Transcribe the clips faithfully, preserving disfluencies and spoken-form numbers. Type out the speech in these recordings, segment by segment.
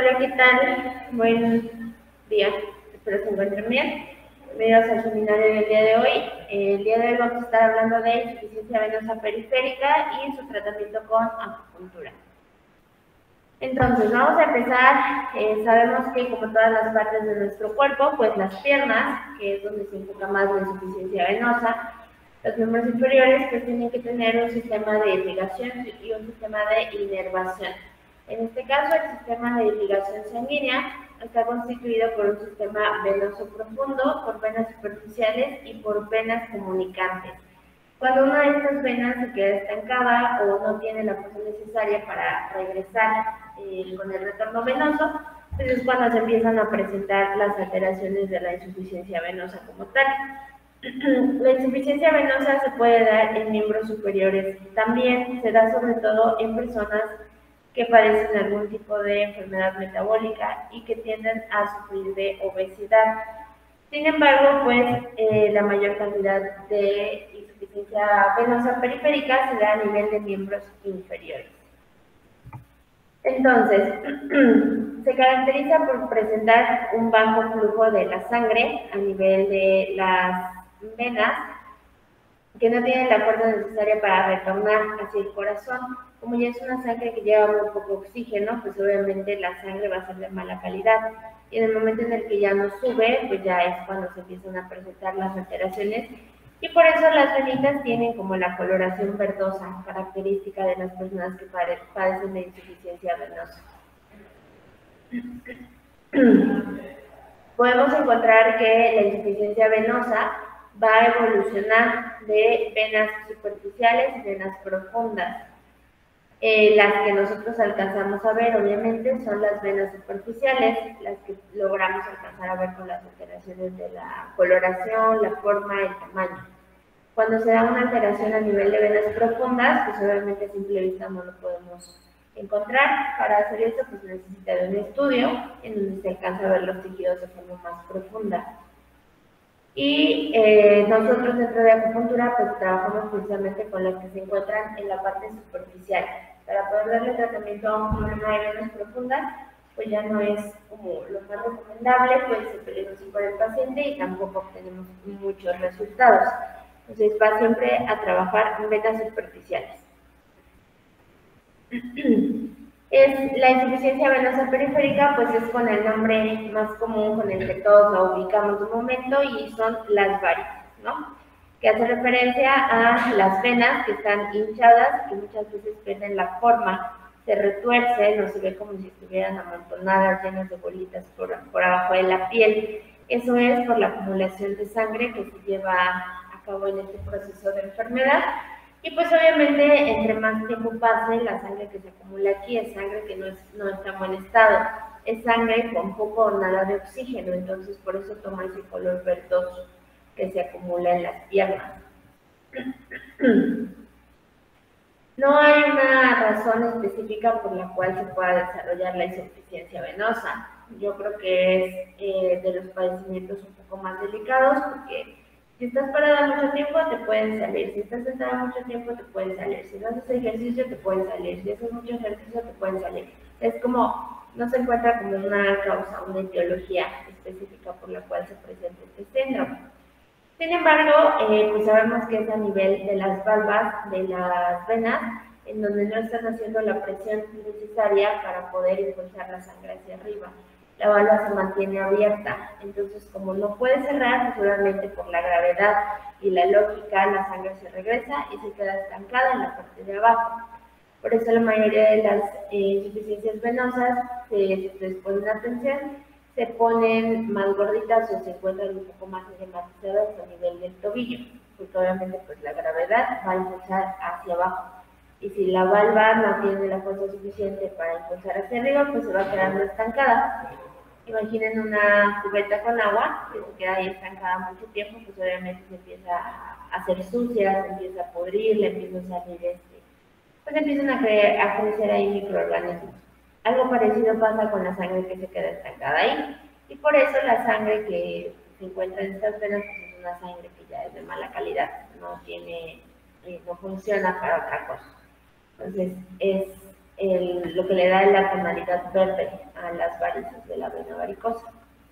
Hola, ¿qué tal? Buen día, espero se encuentren bien. Bienvenidos al seminario del día de hoy. El día de hoy vamos a estar hablando de insuficiencia venosa periférica y su tratamiento con acupuntura. Entonces, vamos a empezar. Eh, sabemos que como todas las partes de nuestro cuerpo, pues las piernas, que es donde se enfoca más la insuficiencia venosa, los miembros inferiores pues tienen que tener un sistema de irrigación y un sistema de inervación. En este caso, el sistema de irrigación sanguínea está constituido por un sistema venoso profundo, por venas superficiales y por venas comunicantes. Cuando una de estas venas se queda estancada o no tiene la fuerza necesaria para regresar eh, con el retorno venoso, pues es cuando se empiezan a presentar las alteraciones de la insuficiencia venosa como tal. La insuficiencia venosa se puede dar en miembros superiores. También se da sobre todo en personas que padecen algún tipo de enfermedad metabólica y que tienden a sufrir de obesidad. Sin embargo, pues eh, la mayor cantidad de insuficiencia venosa periférica se da a nivel de miembros inferiores. Entonces, se caracteriza por presentar un bajo flujo de la sangre a nivel de las venas, que no tienen la fuerza necesaria para retornar hacia el corazón. Como ya es una sangre que lleva muy poco oxígeno, pues obviamente la sangre va a ser de mala calidad. Y en el momento en el que ya no sube, pues ya es cuando se empiezan a presentar las alteraciones. Y por eso las venitas tienen como la coloración verdosa, característica de las personas que padecen de insuficiencia venosa. Podemos encontrar que la insuficiencia venosa va a evolucionar de venas superficiales y venas profundas. Eh, las que nosotros alcanzamos a ver, obviamente, son las venas superficiales, las que logramos alcanzar a ver con las alteraciones de la coloración, la forma, el tamaño. Cuando se da una alteración a nivel de venas profundas, pues obviamente a simple vista no lo podemos encontrar. Para hacer eso, pues necesita de un estudio en donde se alcanza a ver los tejidos de forma más profunda. Y eh, nosotros dentro de acupuntura pues trabajamos precisamente con las que se encuentran en la parte superficial. Para poder darle tratamiento a un problema de venas profundas, pues ya no es como lo más recomendable, puede ser peligroso para el paciente y tampoco obtenemos muchos resultados. Entonces va siempre a trabajar en venas superficiales. Es la insuficiencia venosa periférica, pues es con el nombre más común con el que todos la ubicamos de momento, y son las varices, ¿no? Que hace referencia a las venas que están hinchadas, que muchas veces pierden la forma, se retuercen o se ve como si estuvieran amontonadas, llenas de bolitas por, por abajo de la piel. Eso es por la acumulación de sangre que se lleva a cabo en este proceso de enfermedad. Y pues obviamente entre más tiempo pase, la sangre que se acumula aquí es sangre que no, es, no está en buen estado, es sangre con poco o nada de oxígeno, entonces por eso toma ese color verdoso que se acumula en las piernas. No hay una razón específica por la cual se pueda desarrollar la insuficiencia venosa. Yo creo que es eh, de los padecimientos un poco más delicados, porque si estás parada mucho tiempo te pueden salir, si estás sentada mucho tiempo te pueden salir, si no haces ejercicio te pueden salir, si haces mucho ejercicio te pueden salir. Es como, no se encuentra como una causa, una etiología específica por la cual se presenta este síndrome. Sin embargo, eh, pues sabemos que es a nivel de las valvas, de las venas, en donde no están haciendo la presión necesaria para poder impulsar la sangre hacia arriba. La valva se mantiene abierta, entonces como no puede cerrar, seguramente por la gravedad y la lógica, la sangre se regresa y se queda estancada en la parte de abajo. Por eso la mayoría de las eh, insuficiencias venosas, eh, si les ponen atención, se ponen más gorditas o se encuentran un poco más edematizadas a nivel del tobillo, porque obviamente pues la gravedad va a impulsar hacia abajo. Y si la valva no tiene la fuerza suficiente para impulsar hacia arriba, pues se va quedando estancada. Imaginen una cubeta con agua que se queda ahí estancada mucho tiempo, pues obviamente se empieza a hacer sucia, se empieza a podrir, le empieza a salir este, pues empiezan a, creer, a crecer ahí microorganismos. Algo parecido pasa con la sangre que se queda estancada ahí, y por eso la sangre que se encuentra en estas venas pues es una sangre que ya es de mala calidad, no tiene, eh, no funciona para otra cosa. Entonces es el, lo que le da la tonalidad verde a las varices de la vena varicosa.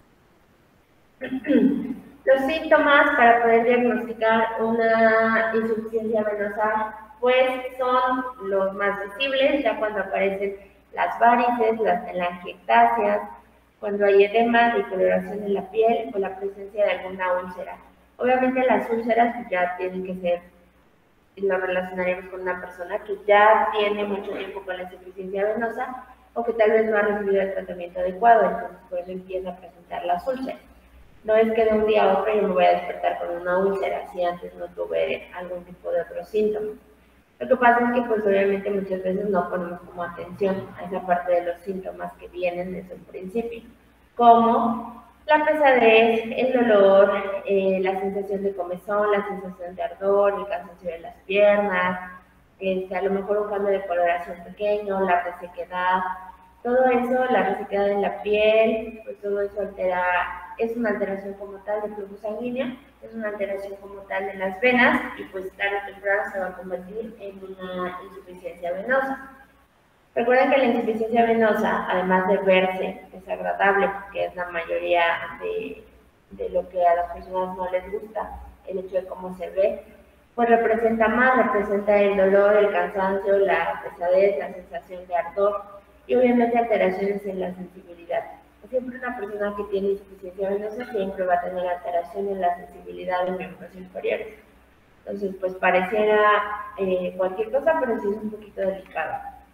Los síntomas para poder diagnosticar una insuficiencia venosa pues son los más visibles, ya cuando aparecen las varices, las telangiectasias, cuando hay edema, decoloración en la piel o la presencia de alguna úlcera. Obviamente las úlceras ya tienen que ser, lo relacionaremos con una persona que ya tiene mucho tiempo con la insuficiencia venosa o que tal vez no ha recibido el tratamiento adecuado, entonces pues empieza a presentar las úlceras. No es que de un día a otro yo me voy a despertar con una úlcera si antes no tuve algún tipo de otro síntoma. Lo que pasa es que pues obviamente muchas veces no ponemos como atención a esa parte de los síntomas que vienen desde un principio, como la pesadez, el dolor, eh, la sensación de comezón, la sensación de ardor, el cansancio de las piernas, este, a lo mejor un cambio de coloración pequeño, la resequedad, todo eso, la resequedad en la piel, pues todo eso altera, es una alteración como tal de flujo sanguíneo, es una alteración como tal de las venas y pues tarde o temprano se va a convertir en una insuficiencia venosa. Recuerden que la insuficiencia venosa, además de verse desagradable, porque es la mayoría de, de lo que a las personas no les gusta, el hecho de cómo se ve, pues representa más, representa el dolor, el cansancio, la pesadez, la sensación de ardor y obviamente alteraciones en la sensibilidad. Siempre una persona que tiene insuficiencia venosa siempre va a tener alteración en la sensibilidad de miembros inferiores. Entonces, pues pareciera eh, cualquier cosa, pero sí es un poquito delicado.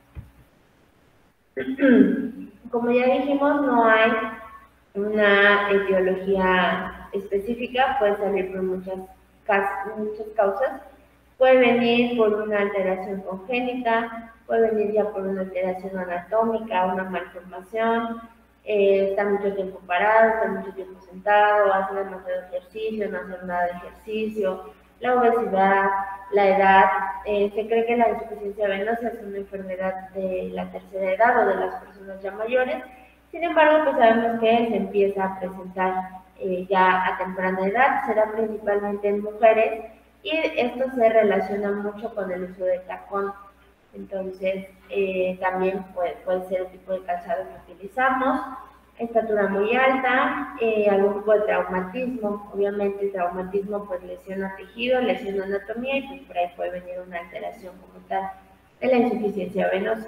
Como ya dijimos, no hay una etiología específica, puede salir por muchas, muchas causas. Puede venir por una alteración congénita, puede venir ya por una alteración anatómica, una malformación, eh, está mucho tiempo parado, está mucho tiempo sentado, hace demasiado ejercicio, no hace nada de ejercicio, la obesidad, la edad. Eh, se cree que la insuficiencia venosa es una enfermedad de la tercera edad o de las personas ya mayores. Sin embargo, pues sabemos que se empieza a presentar eh, ya a temprana edad, será principalmente en mujeres y esto se relaciona mucho con el uso de tacón. Entonces, eh, también puede, puede ser el tipo de calzado que utilizamos, estatura muy alta, eh, algún tipo de traumatismo. Obviamente el traumatismo pues lesiona tejido, lesiona anatomía y pues por ahí puede venir una alteración como tal de la insuficiencia venosa.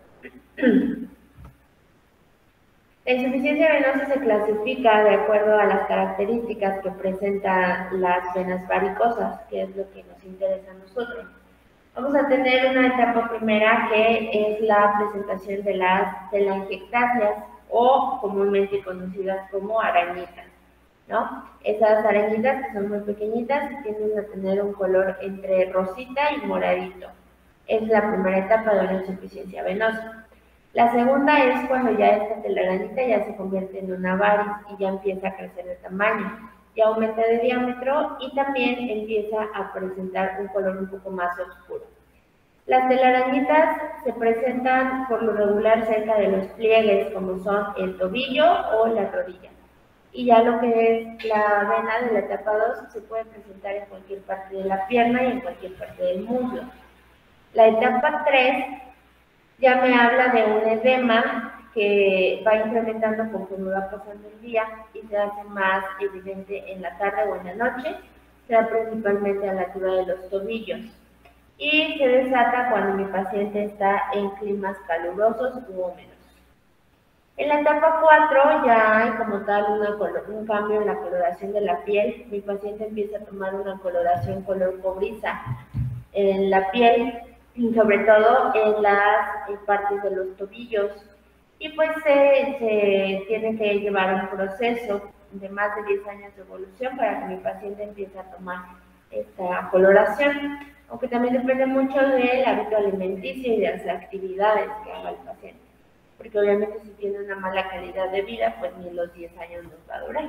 La insuficiencia venosa se clasifica de acuerdo a las características que presentan las venas varicosas, que es lo que nos interesa a nosotros. Vamos a tener una etapa primera que es la presentación de las telangiectasias o comúnmente conocidas como arañitas, ¿no? Esas arañitas que son muy pequeñitas tienden a tener un color entre rosita y moradito. Es la primera etapa de una insuficiencia venosa. La segunda es cuando ya esta telarañita ya se convierte en una varis y ya empieza a crecer de tamaño, ya aumenta de diámetro y también empieza a presentar un color un poco más oscuro. Las telarañitas se presentan por lo regular cerca de los pliegues, como son el tobillo o la rodilla. Y ya lo que es la vena de la etapa dos se puede presentar en cualquier parte de la pierna y en cualquier parte del muslo. La etapa tres ya me habla de un edema que va incrementando conforme va pasando el día y se hace más evidente en la tarde o en la noche, se da principalmente a la altura de los tobillos. Y se desata cuando mi paciente está en climas calurosos u húmedos. En la etapa cuatro ya hay como tal una, un cambio en la coloración de la piel. Mi paciente empieza a tomar una coloración color cobriza en la piel, y sobre todo en las en partes de los tobillos. Y pues se, se tiene que llevar un proceso de más de diez años de evolución para que mi paciente empiece a tomar esta coloración, aunque también depende mucho del hábito alimenticio y de las actividades que haga el paciente, porque obviamente si tiene una mala calidad de vida, pues ni los diez años nos va a durar.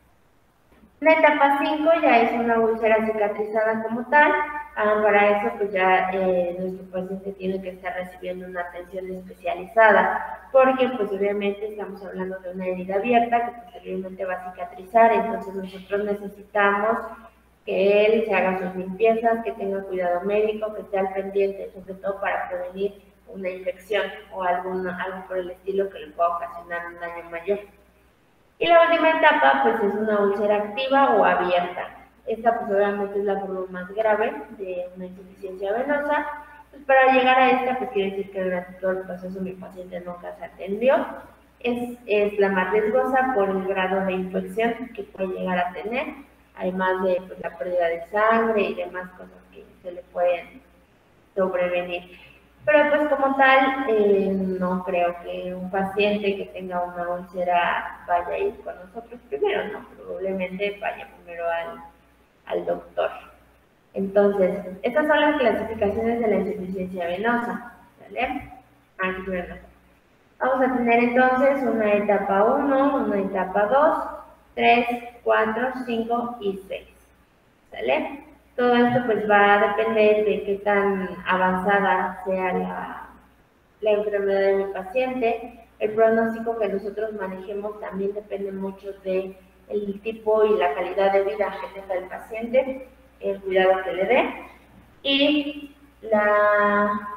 La etapa cinco ya es una úlcera cicatrizada como tal. Ah, para eso pues ya eh, nuestro paciente tiene que estar recibiendo una atención especializada, porque pues obviamente estamos hablando de una herida abierta que posteriormente va a cicatrizar, entonces nosotros necesitamos que él se haga sus limpiezas, que tenga cuidado médico, que esté al pendiente, sobre todo para prevenir una infección o algún, algo por el estilo que le pueda ocasionar un daño mayor. Y la última etapa pues es una úlcera activa o abierta. Esta pues obviamente es la forma más grave de una insuficiencia venosa. Pues para llegar a esta pues quiere decir que durante todo el proceso mi paciente nunca se atendió. Es, es la más riesgosa por el grado de infección que puede llegar a tener, además de pues, la pérdida de sangre y demás cosas que se le pueden sobrevenir. Pero pues como tal, eh, no creo que un paciente que tenga una úlcera vaya a ir con nosotros primero, no, probablemente vaya primero al, al doctor. Entonces, estas son las clasificaciones de la insuficiencia venosa, ¿vale? Aquí vemos. Vamos a tener entonces una etapa uno, una etapa dos, tres, cuatro, cinco y seis, ¿sale? Todo esto pues va a depender de qué tan avanzada sea la, la enfermedad de mi paciente. El pronóstico que nosotros manejemos también depende mucho del tipo y la calidad de vida que tenga el paciente, el cuidado que le dé y la,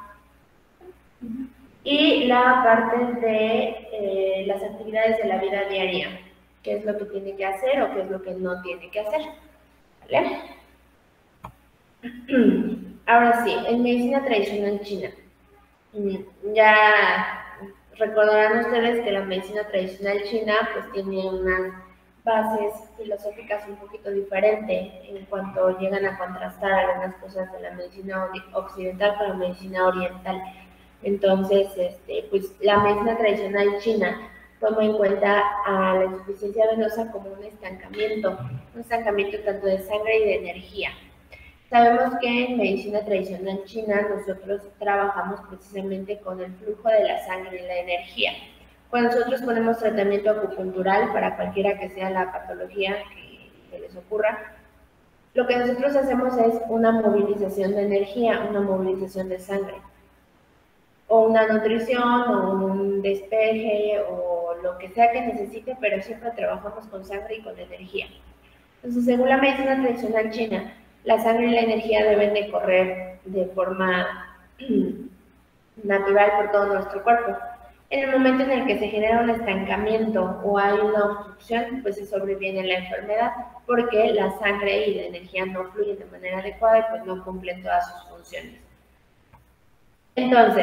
y la parte de eh, las actividades de la vida diaria, qué es lo que tiene que hacer o qué es lo que no tiene que hacer, ¿vale? Ahora sí, en medicina tradicional china, ya recordarán ustedes que la medicina tradicional china pues tiene unas bases filosóficas un poquito diferentes en cuanto llegan a contrastar algunas cosas de la medicina occidental con la medicina oriental. Entonces, este, pues la medicina tradicional china toma en cuenta a la insuficiencia venosa como un estancamiento, un estancamiento tanto de sangre y de energía. Sabemos que en medicina tradicional china nosotros trabajamos precisamente con el flujo de la sangre y la energía. Cuando nosotros ponemos tratamiento acupuntural para cualquiera que sea la patología que, que les ocurra, lo que nosotros hacemos es una movilización de energía, una movilización de sangre, o una nutrición, o un despeje, o lo que sea que necesite, pero siempre trabajamos con sangre y con energía. Entonces, según la medicina tradicional china, la sangre y la energía deben de correr de forma natural por todo nuestro cuerpo. En el momento en el que se genera un estancamiento o hay una obstrucción, pues se sobreviene la enfermedad porque la sangre y la energía no fluyen de manera adecuada y pues no cumplen todas sus funciones. Entonces,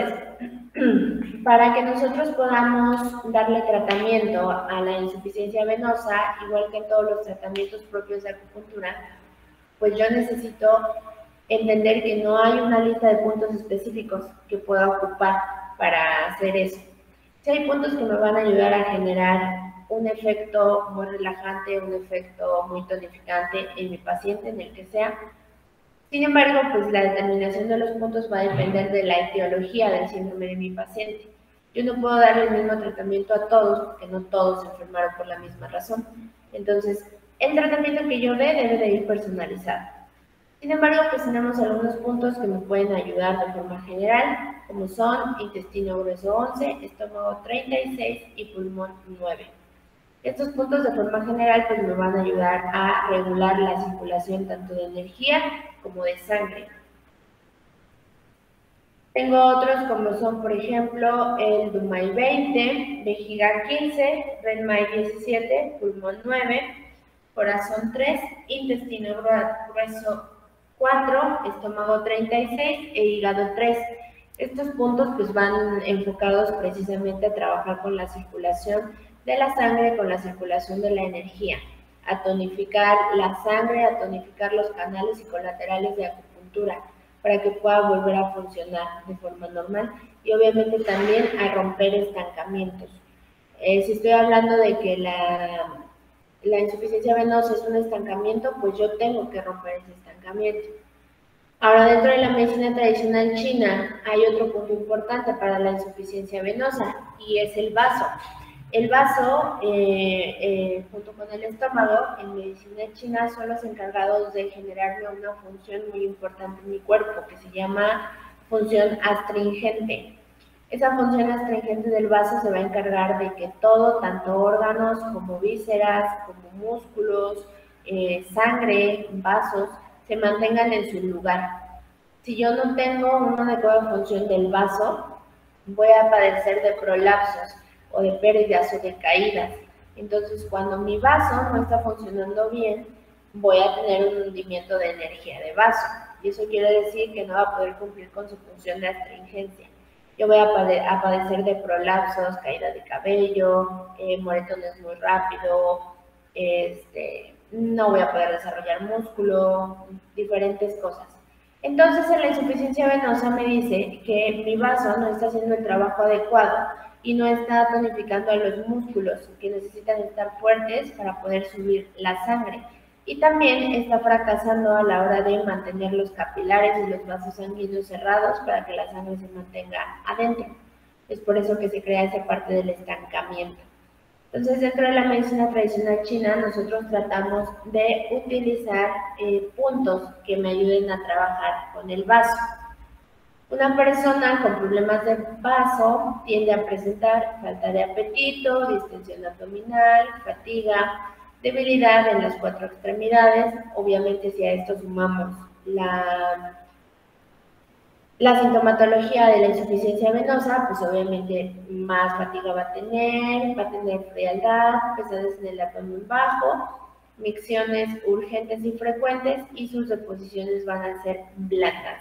para que nosotros podamos darle tratamiento a la insuficiencia venosa, igual que en todos los tratamientos propios de acupuntura, pues yo necesito entender que no hay una lista de puntos específicos que pueda ocupar para hacer eso. Sí hay puntos que me van a ayudar a generar un efecto muy relajante, un efecto muy tonificante en mi paciente, en el que sea. Sin embargo, pues la determinación de los puntos va a depender de la etiología del síndrome de mi paciente. Yo no puedo darle el mismo tratamiento a todos porque no todos se enfermaron por la misma razón. Entonces, el tratamiento que yo dé debe de ir personalizado. Sin embargo, pues tenemos algunos puntos que me pueden ayudar de forma general, como son intestino grueso once, estómago treinta y seis y pulmón nueve. Estos puntos de forma general pues me van a ayudar a regular la circulación tanto de energía como de sangre. Tengo otros como son, por ejemplo, el Dumai veinte, vejiga quince, Renmai diecisiete, pulmón nueve, corazón tres, intestino grueso cuatro, estómago treinta y seis e hígado tres. Estos puntos pues van enfocados precisamente a trabajar con la circulación de la sangre, con la circulación de la energía, a tonificar la sangre, a tonificar los canales y colaterales de acupuntura para que pueda volver a funcionar de forma normal y obviamente también a romper estancamientos. Eh, si estoy hablando de que la, la insuficiencia venosa es un estancamiento, pues yo tengo que romper ese estancamiento. Ahora, dentro de la medicina tradicional china hay otro punto importante para la insuficiencia venosa y es el vaso. El vaso, eh, eh, junto con el estómago, en medicina china son los encargados de generarme una función muy importante en mi cuerpo que se llama función astringente. Esa función astringente del vaso se va a encargar de que todo, tanto órganos como vísceras, como músculos, eh, sangre, vasos, se mantengan en su lugar. Si yo no tengo una adecuada función del vaso, voy a padecer de prolapsos o de pérdidas o de caídas. Entonces, cuando mi vaso no está funcionando bien, voy a tener un hundimiento de energía de vaso. Y eso quiere decir que no va a poder cumplir con su función de astringencia. Yo voy a, pade a padecer de prolapsos, caída de cabello, eh, moretones muy rápido, este, no voy a poder desarrollar músculo, diferentes cosas. Entonces, en la insuficiencia venosa me dice que mi vaso no está haciendo el trabajo adecuado y no está tonificando a los músculos que necesitan estar fuertes para poder subir la sangre. Y también está fracasando a la hora de mantener los capilares y los vasos sanguíneos cerrados para que la sangre se mantenga adentro. Es por eso que se crea esa parte del estancamiento. Entonces, dentro de la medicina tradicional china, nosotros tratamos de utilizar eh, puntos que me ayuden a trabajar con el vaso. Una persona con problemas de vaso tiende a presentar falta de apetito, distensión abdominal, fatiga, debilidad en las cuatro extremidades. Obviamente, si a esto sumamos la, la sintomatología de la insuficiencia venosa, pues obviamente más fatiga va a tener, va a tener frialdad, pesadez en el abdomen bajo, micciones urgentes y frecuentes y sus deposiciones van a ser blandas.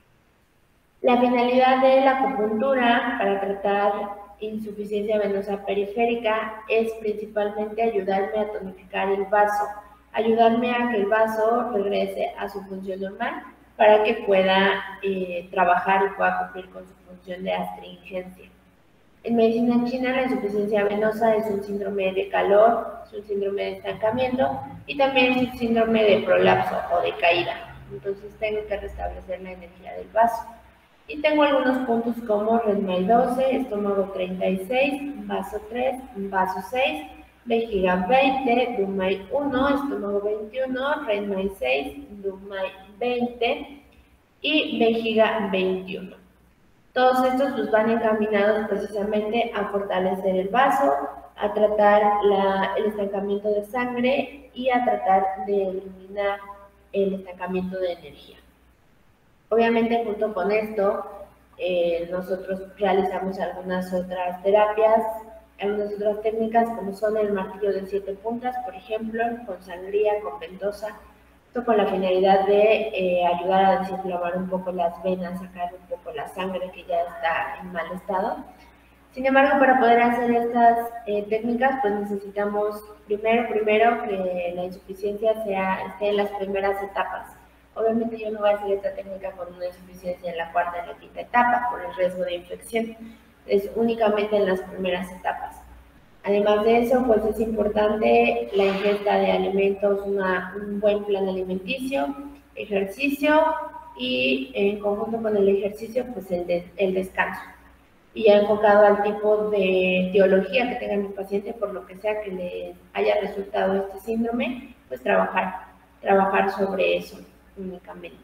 La finalidad de la acupuntura para tratar insuficiencia venosa periférica es principalmente ayudarme a tonificar el vaso, ayudarme a que el vaso regrese a su función normal para que pueda eh, trabajar y pueda cumplir con su función de astringencia. En medicina china, la insuficiencia venosa es un síndrome de calor, es un síndrome de estancamiento y también es un síndrome de prolapso o de caída. Entonces tengo que restablecer la energía del vaso. Y tengo algunos puntos como Redmay doce, estómago treinta y seis, vaso tres, vaso seis, vejiga veinte, Dumay uno, estómago veintiuno, Redmay seis, Dumay veinte y vejiga veintiuno. Todos estos pues, van encaminados precisamente a fortalecer el vaso, a tratar la, el estancamiento de sangre y a tratar de eliminar el estancamiento de energía. Obviamente, junto con esto, eh, nosotros realizamos algunas otras terapias, algunas otras técnicas, como son el martillo de siete puntas, por ejemplo, con sangría, con ventosa, esto con la finalidad de eh, ayudar a desinflamar un poco las venas, sacar un poco la sangre que ya está en mal estado. Sin embargo, para poder hacer estas eh, técnicas, pues necesitamos primero, primero que la insuficiencia sea, esté en las primeras etapas. Obviamente yo no voy a hacer esta técnica con una insuficiencia en la cuarta y la quinta etapa por el riesgo de infección, es únicamente en las primeras etapas. Además de eso, pues es importante la ingesta de alimentos, una, un buen plan alimenticio, ejercicio y en conjunto con el ejercicio, pues el, de, el descanso. Y ya enfocado al tipo de etiología que tenga mi paciente, por lo que sea que le haya resultado este síndrome, pues trabajar, trabajar sobre eso únicamente.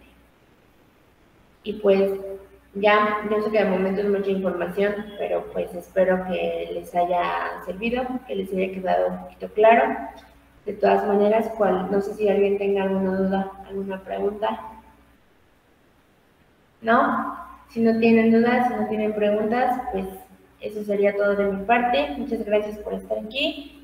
Y pues ya, yo sé que de momento es mucha información, pero pues espero que les haya servido, que les haya quedado un poquito claro. De todas maneras, cual, no sé si alguien tenga alguna duda, alguna pregunta. ¿No? Si no tienen dudas, si no tienen preguntas, pues eso sería todo de mi parte. Muchas gracias por estar aquí